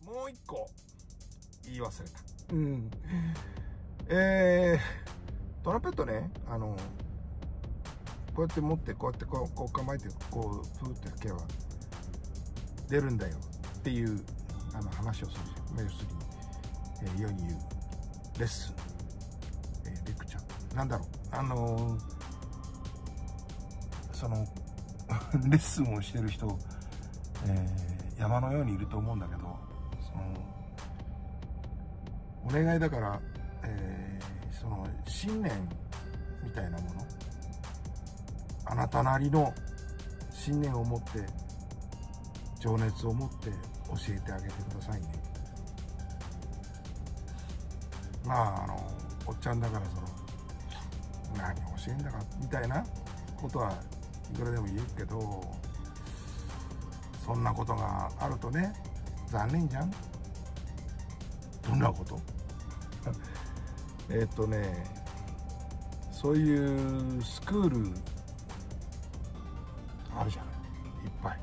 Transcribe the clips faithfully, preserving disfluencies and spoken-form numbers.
もう一個言い忘れた。うんえー、トランペットね、あのこうやって持ってこうやってこう、こう構えてこうプーって吹けば出るんだよっていうあの話をするじゃん。要するに、えー、世に言うレッスン、えー、レクチャーなんだろう、あのー、そのレッスンをしてる人、えー、山のようにいると思うんだけど、そのお願いだから、えー、その信念みたいなもの、あなたなりの信念を持って情熱を持って教えてあげてくださいね。まああのおっちゃんだからその何を教えんだかみたいなことはいくらでも言うけど、そんなことがあるとね残念じゃん。どんなことえっとねそういうスクールあるじゃない、いっぱい。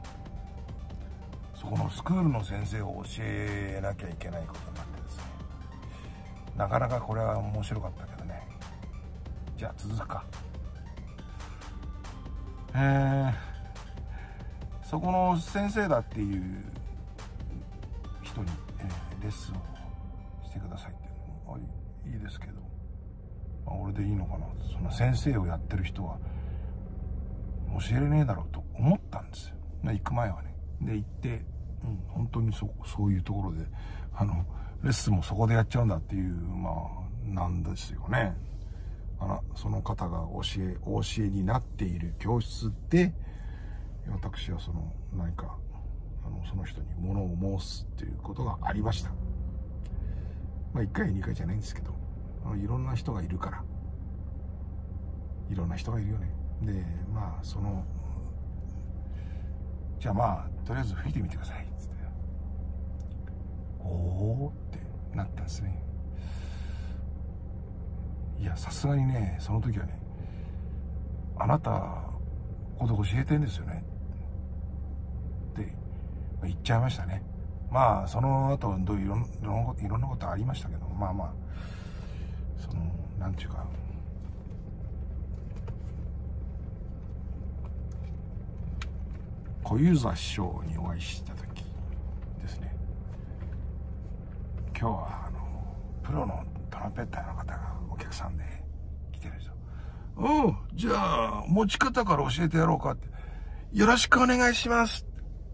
そこのスクールの先生を教えなきゃいけないことになってですね、なかなかこれは面白かったけどね。じゃあ続くか。えー、そこの先生だっていう人に、えー、レッスンをしてくださいっていうのもいいですけど、まあ、俺でいいのかな。その先生をやってる人は教えれねえだろうと思ったんですよ、行く前はね。で行って、うん、本当に そ, そういうところであのレッスンもそこでやっちゃうんだっていう、まあなんですよね。あのその方が教えお教えになっている教室で、私はその何かあのその人に物を申すっていうことがありました。まあいっかいにかいじゃないんですけど、あのいろんな人がいるから、いろんな人がいるよね。でまあそのじゃあまあとりあえず吹いてみてくださいっつって、おおってなったんですね。いやさすがにね、その時はね、あなたここで教えてんですよねって言っちゃいましたね。まあその後どういろんないろんなことありましたけど、まあまあそのなんていうか、小遊三師匠にお会いした時ですね、今日はあのプロのトランペッターの方がお客さんで来てるんですよ。おう、じゃあ持ち方から教えてやろうかって、よろしくお願いします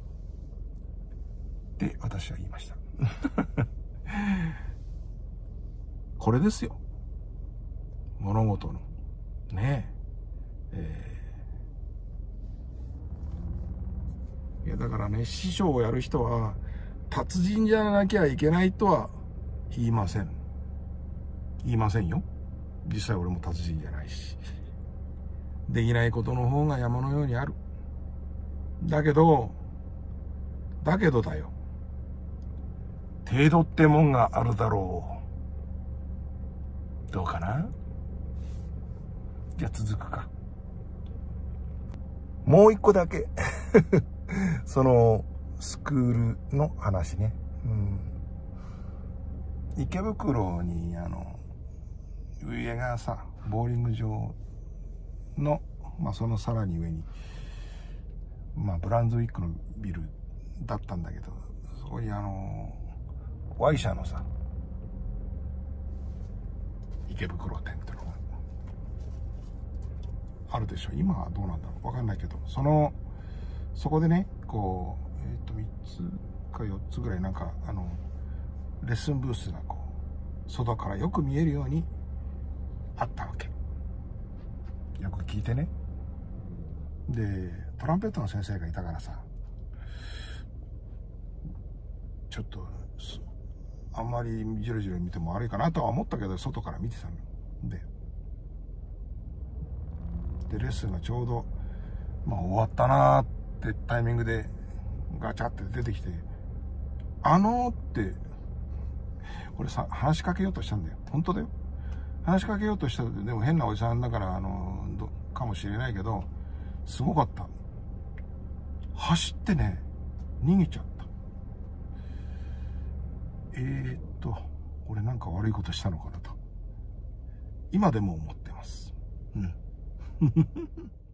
って私は言いましたこれですよ、物事のねええー、いやだからね、師匠をやる人は達人じゃなきゃいけないとは言いません言いませんよ。実際俺も達人じゃないし、できないことの方が山のようにある。だけどだけどだよ、程度ってもんがあるだろう。どうかな。じゃあ続くか。もう一個だけそのスクールの話ね、うん、池袋にあの上がさボーリング場の、まあ、そのさらに上に、まあ、ブランズウィックのビルだったんだけど、そこにあの Y 社のさ池袋店ってのがあるでしょ。今はどうなんだろう分かんないけど、そのそこでね、こうえっとみっつかよっつぐらいなんかあのレッスンブースがこう外からよく見えるようにあったわけ。よく聞いてね。でトランペットの先生がいたからさ、ちょっとあんまりじろじろ見ても悪いかなとは思ったけど、外から見てたので、でレッスンがちょうど、まあ、終わったなーってタイミングでガチャって出てきて、あのーって俺さ話しかけようとしたんだよ。本当だよ、話しかけようとした。でも変なおじさんだからあのどかもしれないけど、すごかった。走ってね逃げちゃった。 えー、っと俺なんか悪いことしたのかなと今でも思ってます。うん